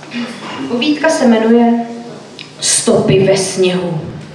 Povídka se jmenuje Stopy ve sněhu.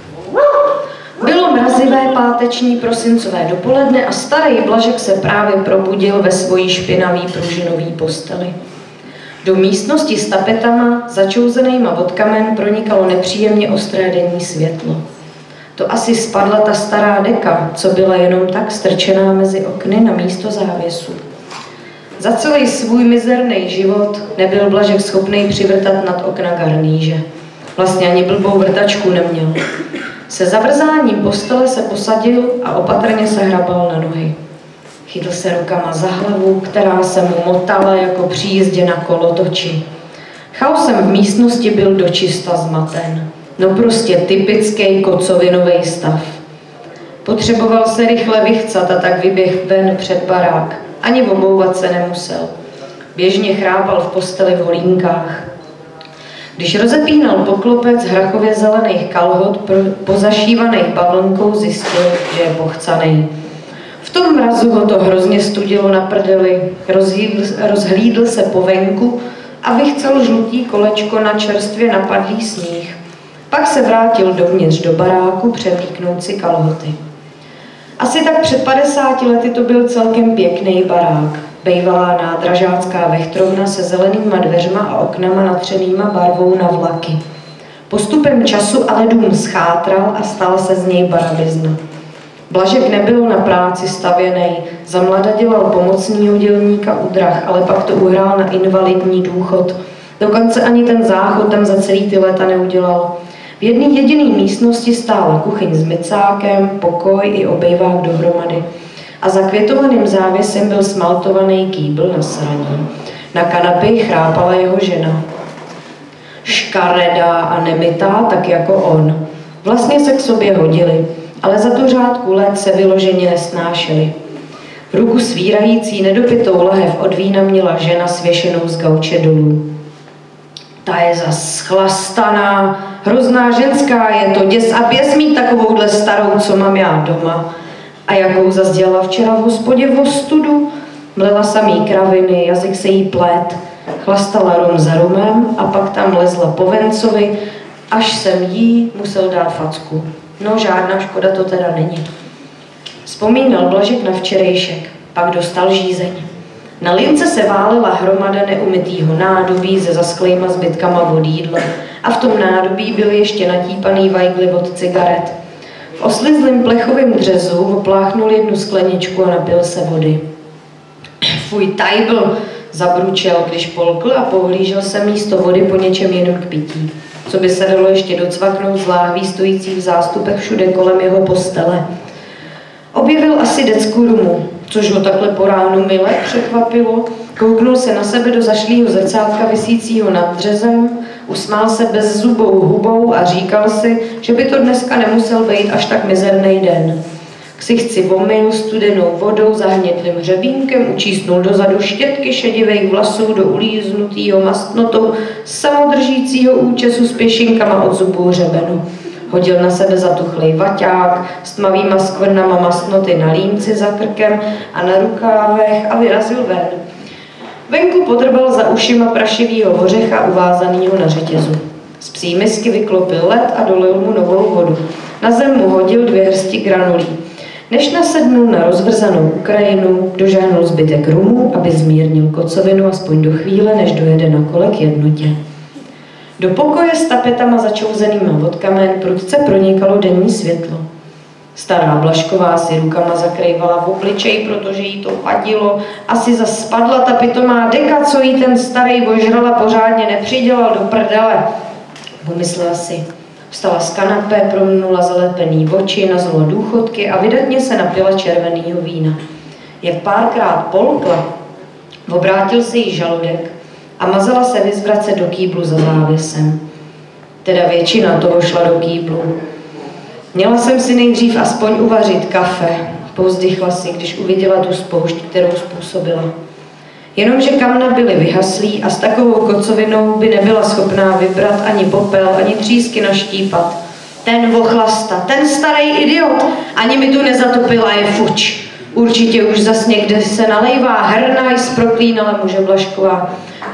Bylo mrazivé páteční prosincové dopoledne a starý Blažek se právě probudil ve svojí špinavý pružinový posteli. Do místnosti s tapetama, začouzenýma od kamen, pronikalo nepříjemně ostré denní světlo. To asi spadla ta stará deka, co byla jenom tak strčená mezi okny na místo závěsu. Za celý svůj mizerný život nebyl Blažek schopný přivrtat nad okna garníže. Vlastně ani blbou vrtačku neměl. Se zavrzáním postele se posadil a opatrně se hrabal na nohy. Chytl se rukama za hlavu, která se mu motala jako při jízdě na kolotoči. Chaosem v místnosti byl dočista zmaten. No prostě typický kocovinový stav. Potřeboval se rychle vychcat a tak vyběh ven před barák. Ani obouvat se nemusel. Běžně chrápal v posteli v holínkách. Když rozepínal poklopec hrachově zelených kalhot pozašívaných bavlnkou, zjistil, že je pochcanej. V tom mrazu ho to hrozně studilo na prdeli, rozhlídl se po venku a vychcel žlutý kolečko na čerstvě napadlý sníh. Pak se vrátil dovnitř do baráku převlíknout si kalhoty. Asi tak před 50 lety to byl celkem pěkný barák. Bejvalá nádražácká vechtrovna se zelenýma dveřma a oknama natřenýma barvou na vlaky. Postupem času ale dům schátral a stal se z něj barabizna. Blažek nebyl na práci stavěnej, za mlada dělal pomocnýho dělníka u drah, ale pak to uhrál na invalidní důchod. Dokonce ani ten záchod tam za celý ty léta neudělal. V jedné jediné místnosti stála kuchyň s micákem, pokoj i obejvák dohromady. A za květovaným závěsem byl smaltovaný kýbl na sraní. Na kanapě chrápala jeho žena. Škaredá a nemytá, tak jako on. Vlastně se k sobě hodili, ale za tu řádku let se vyloženě nesnášeli. V ruku svírající nedopitou lahev od vína měla žena svěšenou z gauče dolů. Ta je zas chlastaná, hrozná ženská je to, děs a běs mít takovouhle starou, co mám já doma. A jakou zas dělala včera v hospodě v ostudu? Mlela samý kraviny, jazyk se jí plét, chlastala rum za rumem a pak tam lezla po vencovi, až jsem jí musel dát facku. No žádná škoda to teda není. Vzpomínal Blažek na včerejšek, pak dostal žízeň. Na lince se válela hromada neumytýho nádobí se zasklejma zbytkama od jídla a v tom nádobí byly ještě natípaný vajgly od cigaret. V oslizlým plechovém dřezu opláchnul jednu skleničku a napil se vody. Fuj, tajbl, zabručel, když polkl a pohlížel se místo vody po něčem jiném k pití. Co by se dalo ještě docvaknout z láhví stojících v zástupech všude kolem jeho postele. Objevil asi decku rumu, což ho takhle po ránu mile překvapilo. Kouknul se na sebe do zašlýho zrcátka visícího nad dřezem, usmál se bezzubou hubou a říkal si, že by to dneska nemusel být až tak mizerný den. Ksichci omyl studenou vodou zahnětlým hřebínkem, učísnul dozadu štětky šedivých vlasů do ulíznutýho mastnotou samodržícího účesu s pěšinkama od zubů hřebenu. Hodil na sebe zatuchlej vaťák s tmavýma skvrnama mastnoty na límci za krkem a na rukávech a vyrazil ven. Venku podrbal za ušima prašivýho ořecha uvázanýho na řetězu. Z psí misky vyklopil led a dolil mu novou vodu. Na zem mu hodil 2 hrsti granulí. Než nasednul na rozvrzanou Ukrajinu, dožáhnul zbytek rumu, aby zmírnil kocovinu aspoň do chvíle, než dojede na kole k jednotě. Do pokoje s tapetama začouzenýma od kamen prudce pronikalo denní světlo. Stará Blažková si rukama zakrývala v obličej, protože jí to vadilo. Asi zas spadla ta pitomá deka, co jí ten starý ožrala, pořádně nepřidělal do prdele. Pomyslela si. Vstala z kanapé, promnula zalepený oči, nazula důchodky a vydatně se napila červenýho vína. Jak párkrát polkla, obrátil se jí žaludek a mazala se vyzvracet do kýblu za závěsem. Teda většina toho šla do kýblu. Měla jsem si nejdřív aspoň uvařit kafe, povzdychla si, když uviděla tu spoušť, kterou způsobila. Jenomže kamna byly vyhaslí a s takovou kocovinou by nebyla schopná vybrat ani popel, ani třísky naštípat. Ten vochlasta, ten starý idiot, ani mi tu nezatopila, je fuč. Určitě už zas někde se nalejvá hrnaj, proklínala muže Blažková.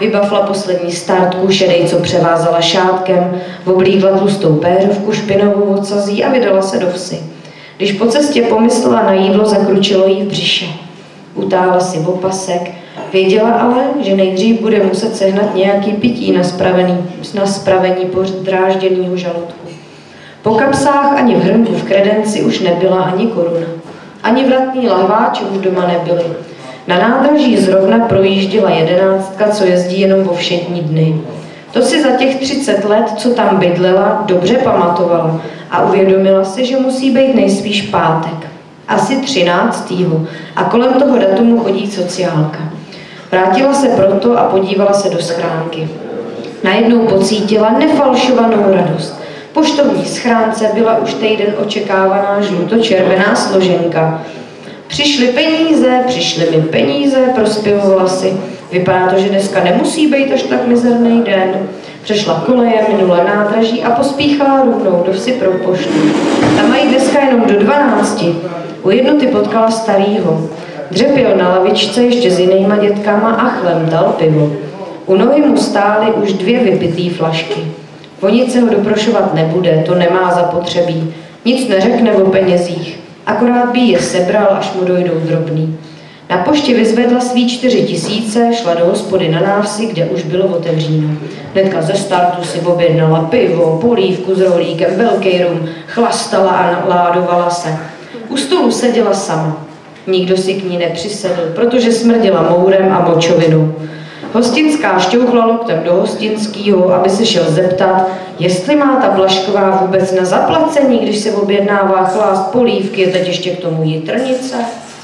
Vybafla poslední startku, šedej, co převázala šátkem, oblíkla tlustou péřovku špinavou odsazí a vydala se do vsi. Když po cestě pomyslela na jídlo, zakručilo jí v břiše. Utáhla si opasek, věděla ale, že nejdřív bude muset sehnat nějaký pití na spravení podrážděnýho žaludku. Po kapsách ani v hrnku v kredenci už nebyla ani koruna. Ani vratný lahváč už doma nebyly. Na nádraží zrovna projížděla 11, co jezdí jenom vo všední dny. To si za těch 30 let, co tam bydlela, dobře pamatovala a uvědomila si, že musí být nejspíš pátek. Asi 13. a kolem toho datumu chodí sociálka. Vrátila se proto a podívala se do schránky. Najednou pocítila nefalšovanou radost. V poštovní schránce byla už týden očekávaná žluto-červená složenka. Přišly mi peníze, prospěvovala si. Vypadá to, že dneska nemusí být až tak mizerný den. Přešla koleje, minula nádraží a pospíchala rovnou do vsi pro poštu. Tam mají dneska jenom do 12. U jednoty potkala starýho. Dřepěl na lavičce ještě s jinýma dětkama a chlemtal pivo. U nohy mu stály už 2 vypitý flašky. O nic se ho doprošovat nebude, to nemá zapotřebí. Nic neřekne o penězích, akorát by je sebral, až mu dojdou drobný. Na poště vyzvedla svý 4 000, šla do hospody na návsi, kde už bylo otevříno. Hnedka ze startu si objednala pivo, polívku s rohlíkem, velký rum, chlastala a ládovala se. U stolu seděla sama. Nikdo si k ní nepřisedl, protože smrdila mourem a močovinou. Hostinská šťouchla loktem do hostinskýho, aby se šel zeptat, jestli má ta Blažková vůbec na zaplacení, když se objednává chlást polívky, a teď ještě k tomu jitrnice.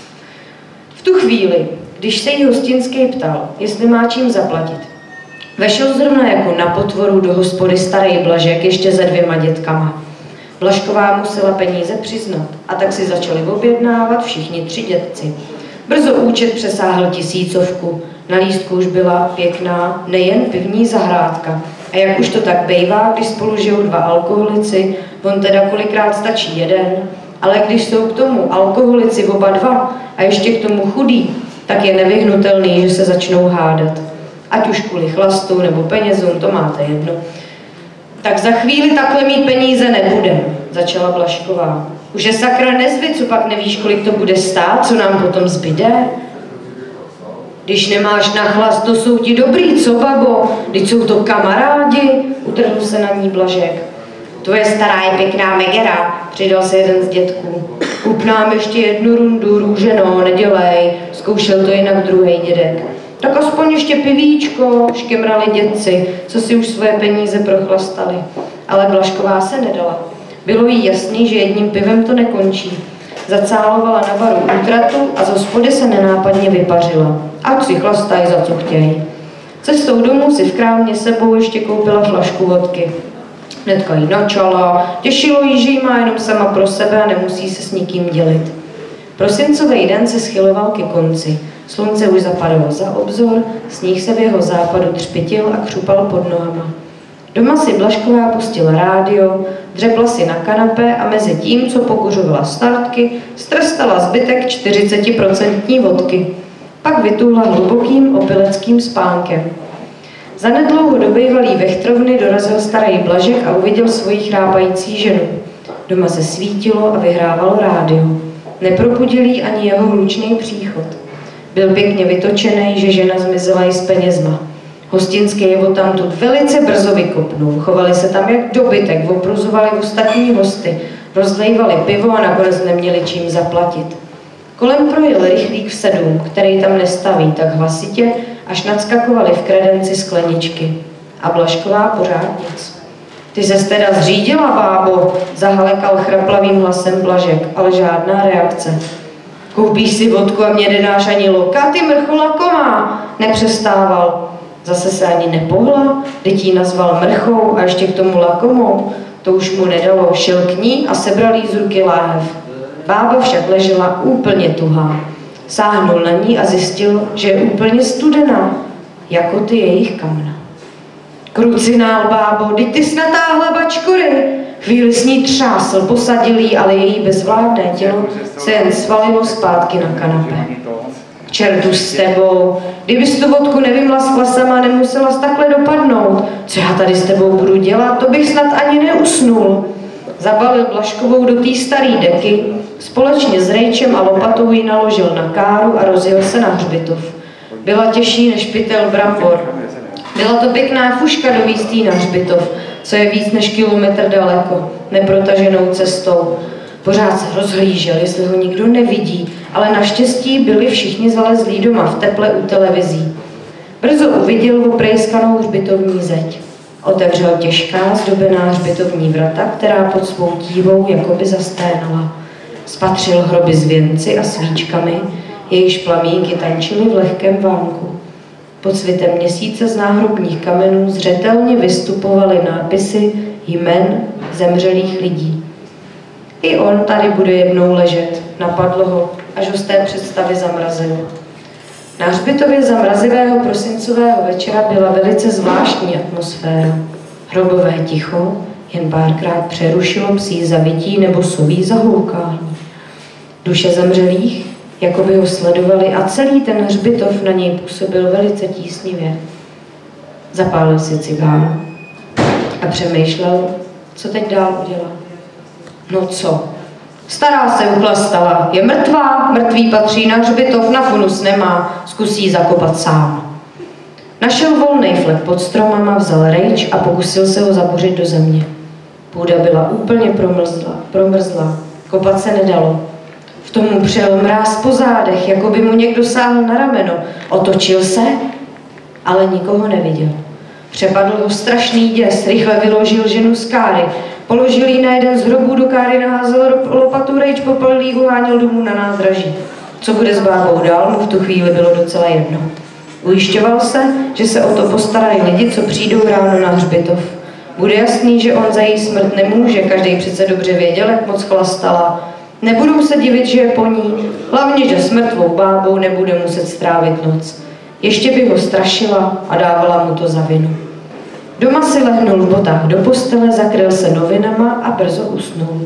V tu chvíli, když se jí hostinský ptal, jestli má čím zaplatit, vešel zrovna jako na potvoru do hospody starý Blažek ještě se 2 dětkama. Blažková musela peníze přiznat a tak si začali objednávat všichni 3 dětci. Brzo účet přesáhl 1000. Na lístku už byla pěkná nejen pivní zahrádka. A jak už to tak bejvá, když spolu žijou 2 alkoholici, on teda kolikrát stačí jeden, ale když jsou k tomu alkoholici oba 2 a ještě k tomu chudý, tak je nevyhnutelný, že se začnou hádat. Ať už kvůli chlastu nebo penězům, to máte jedno. Tak za chvíli takhle mít peníze nebude, začala Blažková. Už je sakra nezvy, co pak nevíš, kolik to bude stát, co nám potom zbyde? Když nemáš na chlast, to jsou ti dobrý, co babo? Vždyť jsou to kamarádi, utrhl se na ní Blažek. Tvoje stará je pěkná megera, přidal se jeden z dětků. Kup nám ještě 1 rundu, růženo, nedělej, zkoušel to jinak druhý dědek. Tak aspoň ještě pivíčko, škemrali dědci, co si už svoje peníze prochlastali. Ale Blažková se nedala. Bylo jí jasný, že jedním pivem to nekončí. Zacálovala na baru útratu a z hospody se nenápadně vypařila. Ať si chlastají, za co chtějí. Cestou domů si v krámě sebou ještě koupila flašku vodky. Hnedka jí načala, těšilo jí, že jí má jenom sama pro sebe a nemusí se s nikým dělit. Prosincový den se schyloval ke konci. Slunce už zapadalo za obzor, sníh se v jeho západu třpitil a křupal pod nohama. Doma si Blažková pustila rádio, dřepla si na kanapé a mezi tím, co pokuřovala startky, strstala zbytek 40% vodky. Pak vytuhla hlubokým opileckým spánkem. Zanedlouho do bývalý vechtrovny dorazil starý Blažek a uviděl svoji chrápající ženu. Doma se svítilo a vyhrávalo rádio. Nepropudil jí ani jeho hlučný příchod. Byl pěkně vytočený, že žena zmizela i s penězma. Hostinský je odtamtud velice brzo vykopnul. Chovali se tam jak dobytek, opruzovali ostatní hosty, rozlejvali pivo a nakonec neměli čím zaplatit. Kolem projel rychlík v 7, který tam nestaví tak hlasitě, až nadskakovali v kredenci skleničky. A Blažková pořád nic. Ty ses teda zřídila, bábo, zahalekal chraplavým hlasem Blažek, ale žádná reakce. Koupíš si vodku a mě nedáš ani loka, ty mrchola komá, nepřestával. Zase se ani nepohla, teď jí nazval mrchou a ještě k tomu lakomou. To už mu nedalo, šel k ní a sebral jí z ruky láhev. Bába však ležela úplně tuhá. Sáhnul na ní a zjistil, že je úplně studená, jako ty jejich kamna. Krucinál, bábo, teď ty snatáhla bačkory. Chvíli s ní třásl, posadil jí, ale její bezvládné tělo se jen svalilo zpátky na kanapé. K čertu s tebou, kdybys tu vodku nevymlaskla sama, nemusela jsi takhle dopadnout. Co já tady s tebou budu dělat, to bych snad ani neusnul. Zabalil Blažkovou do té staré deky, společně s Rejčem a lopatou ji naložil na káru a rozjel se na hřbitov. Byla těžší než pytel brambor. Byla to pěkná fuška dovízt jí na hřbitov, co je víc než kilometr daleko, neprotaženou cestou. Pořád se rozhlížel, jestli ho nikdo nevidí, ale naštěstí byli všichni zalezlí doma v teple u televizí. Brzo uviděl oprejskanou hřbitovní zeď. Otevřel těžká, zdobená hřbitovní vrata, která pod svou dívou jakoby zasténala. Spatřil hroby s věnci a svíčkami, jejichž plamínky tančily v lehkém vánku. Pod svitem měsíce z náhrobních kamenů zřetelně vystupovaly nápisy jmen zemřelých lidí. I on tady bude jednou ležet, napadlo ho, až ho z té představy zamrazilo. Na hřbitově za mrazivého prosincového večera byla velice zvláštní atmosféra. Hrobové ticho jen párkrát přerušilo psí zavití nebo soví zahoukání. Duše zemřelých jako by ho sledovali a celý ten hřbitov na něj působil velice tísnivě. Zapálil si cigáru a přemýšlel, co teď dál udělá. No co? Stará se uchlastala, je mrtvá, mrtvý patří na hřbitov, na funus nemá, zkusí zakopat sám. Našel volný flek pod stromama, vzal Rejč a pokusil se ho zabořit do země. Půda byla úplně promrzlá, kopat se nedalo. V tomu přijel mráz po zádech, jako by mu někdo sáhl na rameno. Otočil se, ale nikoho neviděl. Přepadl ho strašný děs, rychle vyložil ženu z káry. Položil jí na jeden z hrobů, do káry naházel lopatu, Rejč popalil jí, uháněl domů na nádraží. Co bude s bábou dál, mu v tu chvíli bylo docela jedno. Ujišťoval se, že se o to postarají lidi, co přijdou ráno na hřbitov. Bude jasný, že on za její smrt nemůže, každý přece dobře věděl, jak moc chlastala. Nebudou se divit, že je po ní, hlavně, že s mrtvou bábou nebude muset strávit noc. Ještě by ho strašila a dávala mu to za vinu. Doma si lehnul v botách do postele, zakryl se novinama a brzo usnul.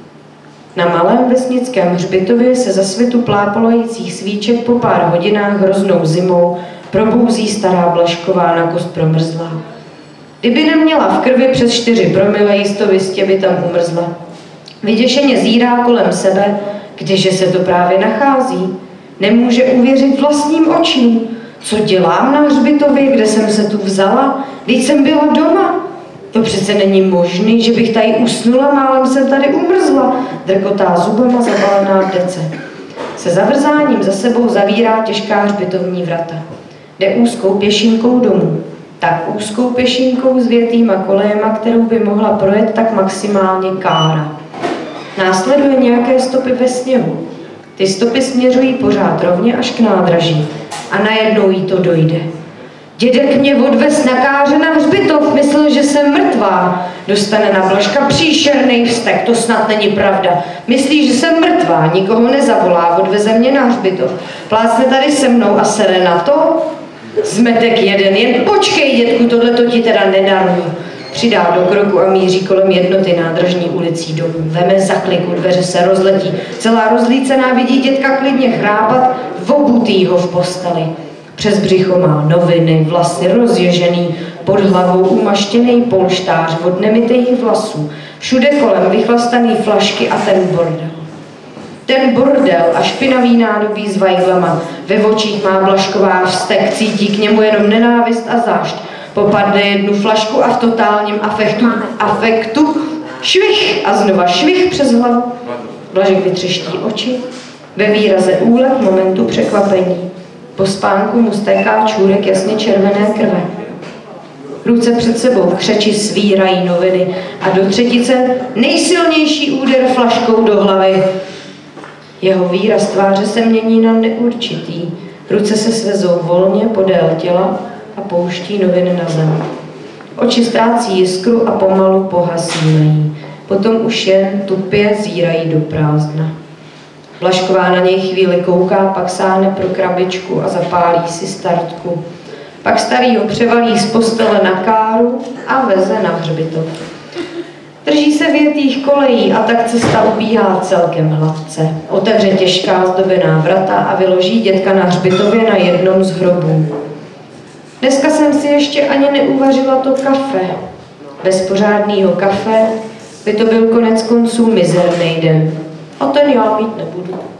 Na malém vesnickém hřbitově se za světu plápolajících svíček po pár hodinách hroznou zimou probouzí stará Blažková na kost promrzlá. Kdyby neměla v krvi přes 4 promile, jistovistě by tam umrzla. Vyděšeně zírá kolem sebe, kdeže se to právě nachází. Nemůže uvěřit vlastním očím. Co dělám na hřbitově, kde jsem se tu vzala? Vždyť jsem byla doma. To přece není možný, že bych tady usnula, málem jsem tady umrzla, drkotá zubama zabalená v dece. Se zavrzáním za sebou zavírá těžká hřbitovní vrata. Jde úzkou pěšinkou domů. Tak úzkou pěšinkou s větýma kolejema, kterou by mohla projet tak maximálně kára. Následuje nějaké stopy ve sněhu. Ty stopy směřují pořád rovně až k nádraží. A najednou jí to dojde. Dědek mě odvez na káře na hřbitov, myslel, že jsem mrtvá. Dostane na Blažka příšerný vztek, to snad není pravda. Myslí, že jsem mrtvá, nikoho nezavolá, odveze mě na hřbitov. Plácne tady se mnou a sere na to? Zmetek jeden, jen počkej, dědku, tohleto ti teda nedaruju. Přidá do kroku a míří kolem jednoty nádražní ulicí domů. Veme za kliku, dveře se rozletí. Celá rozlícená vidí dědka klidně chrápat, obutýho v posteli. Přes břicho má noviny, vlasy rozježený, pod hlavou umaštěný polštář od nemytých vlasů. Všude kolem vychlastaný flašky a ten bordel. Ten bordel a špinavý nádobí s vajglama. Ve očích má Blažková vztek, cítí k němu jenom nenávist a zášť. Popadne jednu flašku a v totálním afektu švih a znova švih přes hlavu. Blažek vytřeští oči, ve výraze úlev momentu překvapení. Po spánku mu stéká čůrek jasně červené krve. Ruce před sebou v křeči svírají noviny a do třetice nejsilnější úder flaškou do hlavy. Jeho výraz tváře se mění na neurčitý. Ruce se svezou volně podél těla a pouští noviny na zem. Oči ztrácí jiskru a pomalu pohasínají. Potom už jen tupě zírají do prázdna. Blažková na něj chvíli kouká, pak sáhne pro krabičku a zapálí si startku. Pak starý ho převalí z postele na káru a veze na hřbitov. Drží se větých kolejí a tak cesta ubíhá celkem hladce. Otevře těžká zdobená vrata a vyloží dětka na hřbitově na jednom z hrobů. Dneska jsem si ještě ani neuvařila to kafe. Bez pořádného kafe by to byl konec konců mizerný den. A ten já mít nebudu.